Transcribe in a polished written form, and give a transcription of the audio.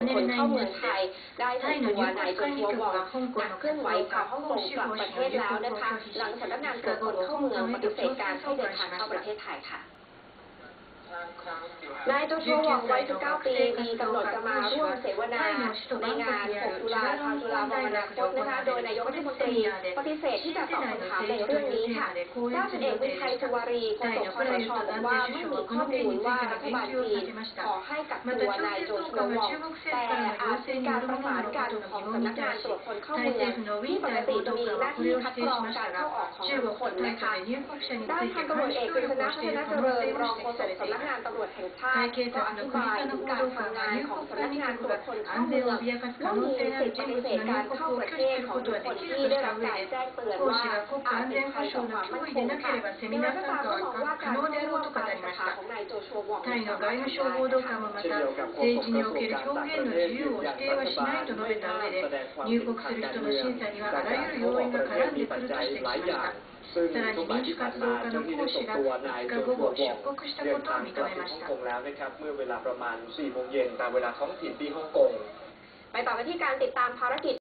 คนเข้าเมืองไทยได้ส่งตัวนายโจชัววองนักเคลื่อนไหวชาวฮ่องกงกลับประเทศแล้วนะคะหลังสำนักงานตรวจคนเข้าเมืองปฏิเสธการให้เดินทางเข้าประเทศไทยค่ะนายโจชัววองวัย 19 ปีมีกำหนดจะมาร่วมเสวนาในงาน 6 ตุลาชาวจุฬามองอนาคตนะคะโดยนายกรัฐมนตรีปฏิเสธที่จะตอบคำถามในเรื่องนี้ค่ะด้านพลเอกวิชัยสุวารีโฆษกคสช.บอกว่าไม่มีข้อมูลว่ารัฐบาลจีนขอให้กักตัวนายโจชัววองแต่อาจเป็นการประสานกันของสำนักงานตรวจคนเข้าเมืองที่ปกติจะมีหน้าที่คัดกรองการเข้าออกของบุคคลนะคะด้านพันตำรวจเอกกฤษณะพัฒนเจริญรองโฆษกสำนักงานตำรวจแห่งชาติก็อธิบายถึงการทำงานของสำนักงานตรวจคนเข้าเมืองว่ามีสิทธิปฏิเสธการเข้าประเทศของบุคคลที่ได้รับการแจ้งเตือนว่าอาจเป็นภัยต่อความมั่นคงค่ะอย่างไรก็ตามก็มองว่าการเข้าร่วมการสภาของนายโจชัววองไม่สามารถทำได้政治における表現の自由を否定はしないと述べた上で、入国する人の審査にはあらゆる要因が絡んでくると指摘しました。さらに民主活動家の講師が5日午後出国したことを認めました。 แล้วนะครับเมื่อเวลาประมาณ 4 โมงเย็นตามเวลาท้องถิ่นที่ฮ่องกงไปต่อกันที่การติดตามภารกิจ